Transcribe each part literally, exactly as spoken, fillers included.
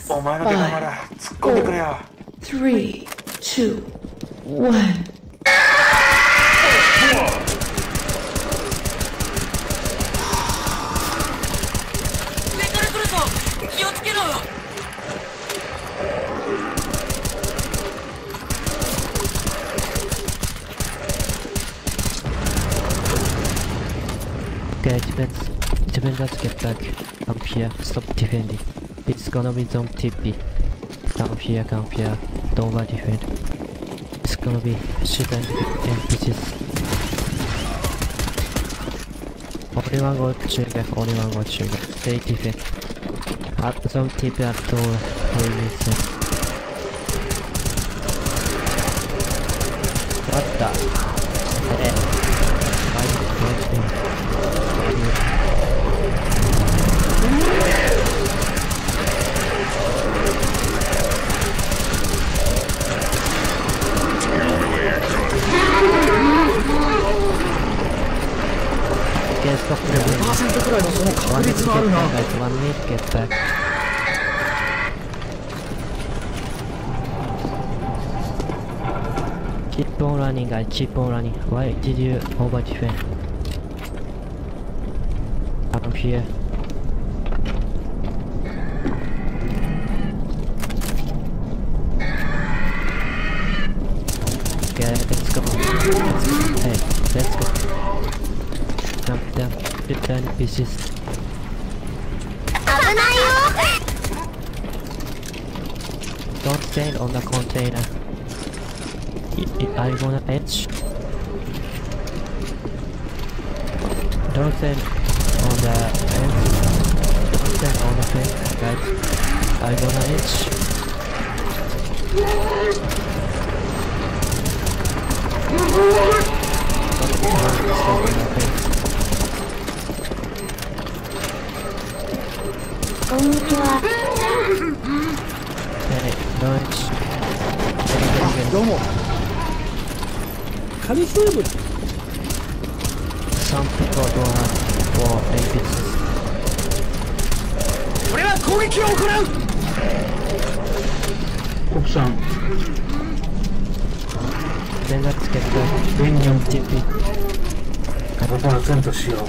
お前の出番なら突っ込んでくれよ。 three, two, one. 上から来るぞ。気をつけろ。 Okay, defense. Defenders get back. Come here. Stop defending. It's gonna be zone T P. Come here, come here. Don't over defend. It's gonna be shoot and, and pieces. Only one go trigger. Only one go trigger. Stay defend. At zone T P at door. Release. What the? Eh. Why? Why? パーセントくらいのその確率があるな。 Keep on running, guys. Keep on running. Why did you over defend? I'm here. Okay, let's go. Let's go. Hey, let's go. Jump down. Hit down pieces. Don't stand on the container. Are you gonna edge? Don't stand on the fence. Don't stand on the fence, guys. Are you gonna edge? Don't stand on the fence. Hey, don't edge. どうも。仮セーブ。 Some people don't have four A P Cs. 俺は攻撃を行う。国産。 Then let's get the Union T P. ひゃくパーセント しよう。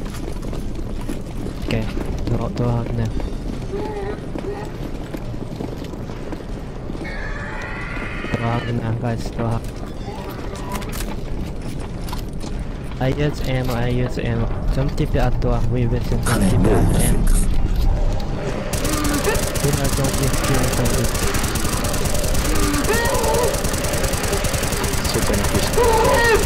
Okay, don't, don't have now. Don't have now, guys. Don't have. I use ammo, I use ammo. Some T P at door, we will send some T P at ammo. Do not don't be scared, don't be. Super nice.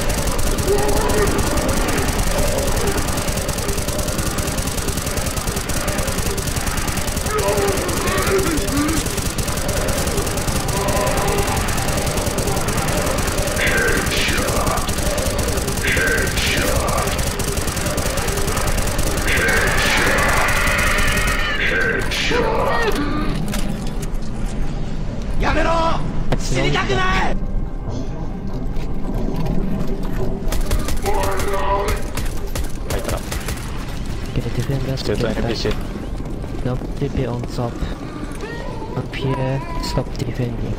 Get to N P C. No T P on top. Up here, stop defending.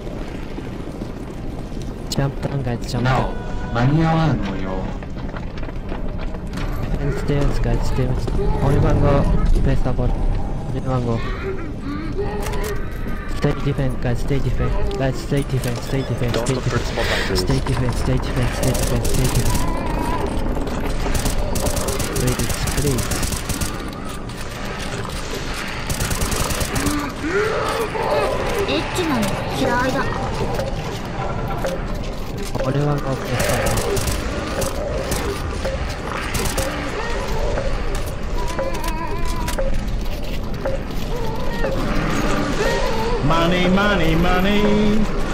Jump down, guys, jump down. 間に合わんのよ。 And stairs, guys, stairs. Only one go, press the button. Only one go. Stay defend, guys, stay defend. Guys, stay defend, stay defend, Don't stay look for defend. small boxes. Stay defend, stay defend, stay defend, stay defend. Please, please. エッチなの嫌いだ。 俺はもう消したよ。マネーマネーマネー。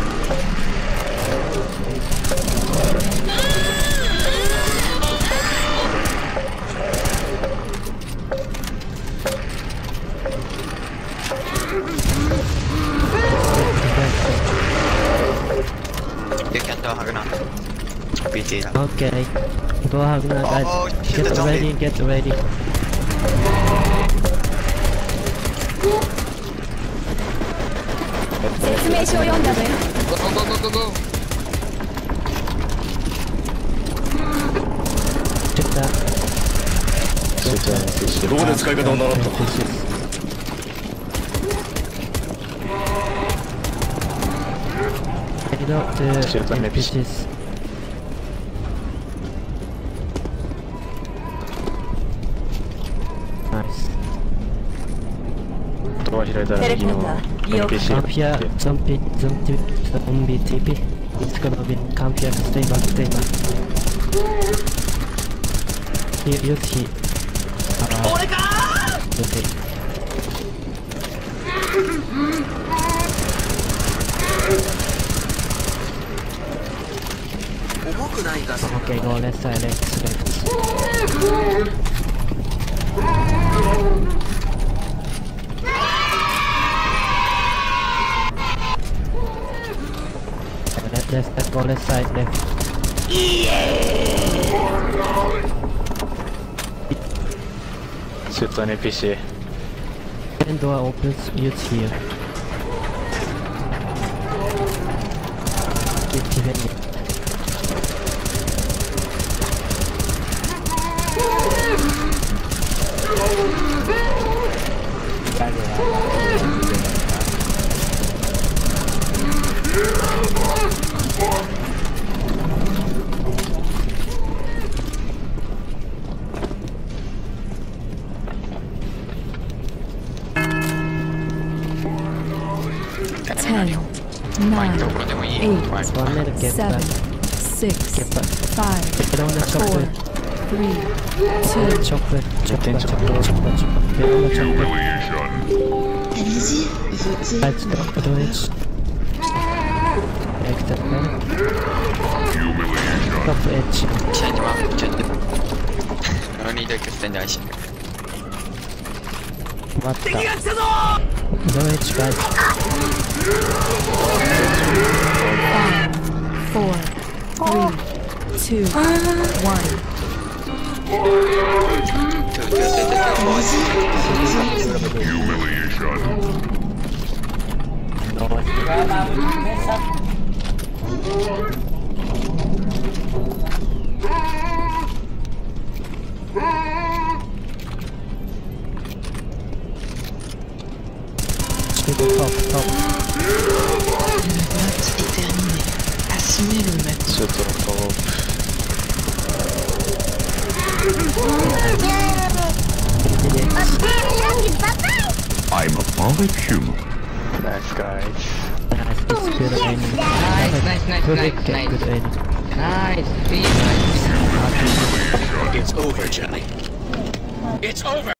You can do hug now. B T now. Okay. Go hug now, guys. Oh, shit, Get the ready, zombie. get ready. ケーション読んだぞよ。 ゴーゴーゴーゴーゴー。 チェッター。 どこで使い方を習ったの？ Head out to N P Cs. Nice. ドア開いたら右の エヌピーシー Come here, zombie, zombie, zombie T P. It's gonna be, come here, stay back, stay back. Here, use he. Uh, 俺かー。 okay. Okay, go left side, left, left. Left, left, let's go left side, left. Shoot N P C. When door opens, use here. Keep defending. ten, nine, eight, One minute, get seven, back. six, Get back. five, Get on the four, chocolate. three, Chocolate, two, chocolate, chocolate, chocolate, chocolate, chocolate. Get on the chocolate. Let's go to it. Make that back. Top edge. Change map, change. No need to extend the icing. What the? No edge back. five, four, three, two, one. Two, two, two, two, Top, top. Note est terminée. Assumez le maître. Shoot top. I'm a barbecue. Nice guys. Nice, it's good aiming. Nice, nice, nice, Perfect, nice, nice. good aiming. Nice, really nice. It's over, Johnny. It's over.